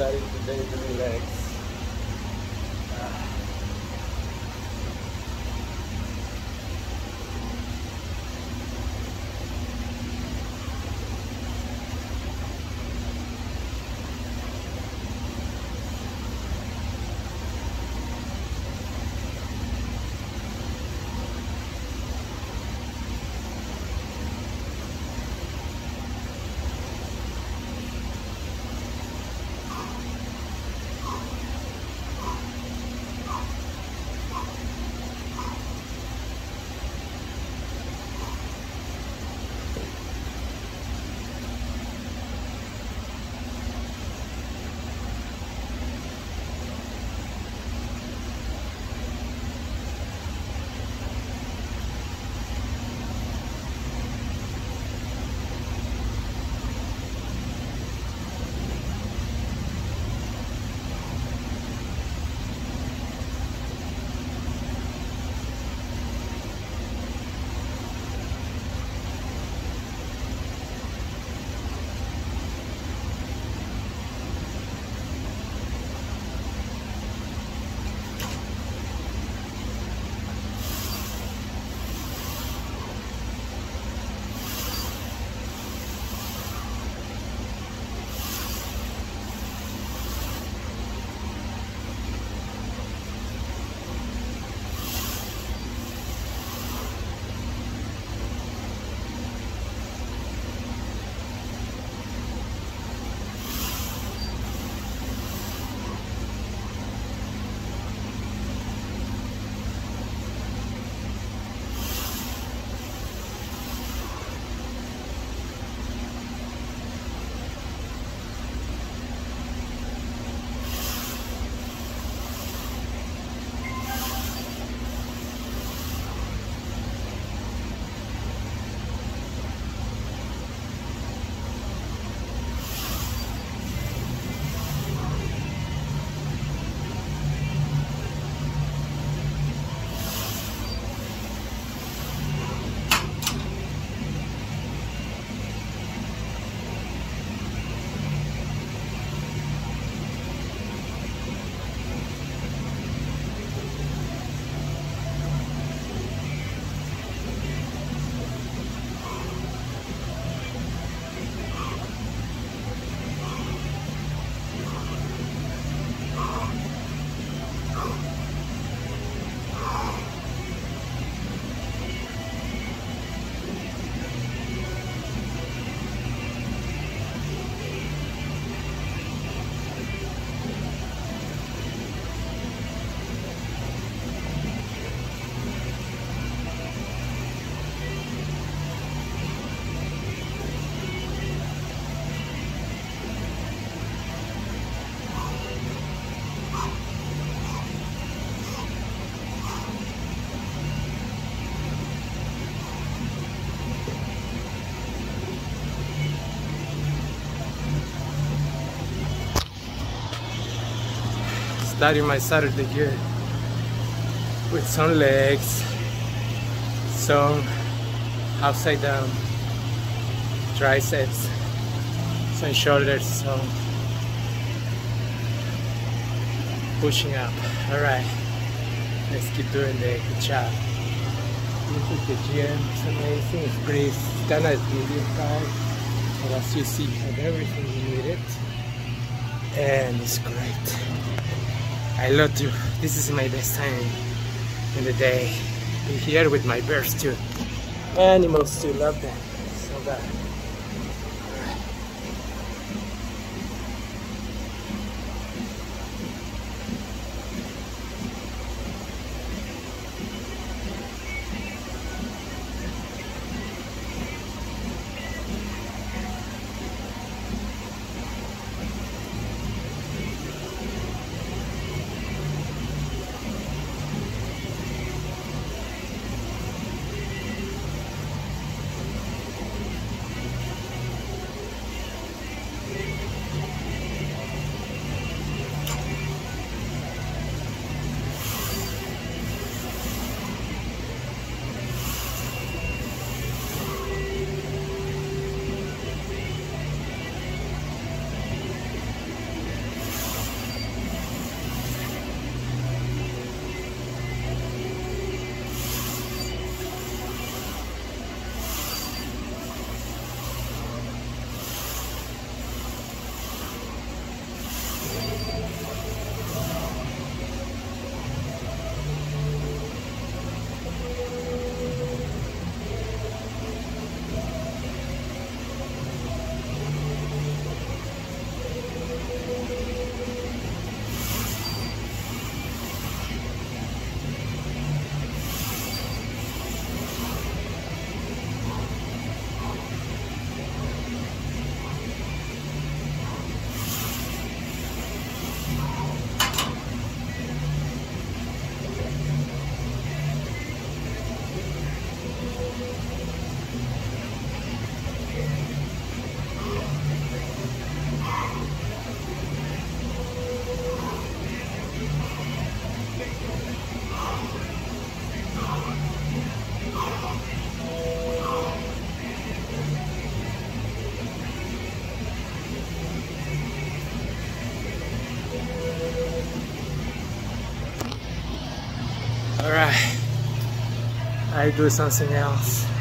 decided today to relax. Starting my Saturday here with some legs, some upside down triceps, some shoulders, some pushing up. Alright, let's keep doing the good job. This is the gym, it's amazing, it's pretty, it's kind of medium size, but as you see, you have everything you need it, and it's great. I love to, this is my best time in the day. Be here with my birds too. Animals too, love them so bad. Alright, I do something else.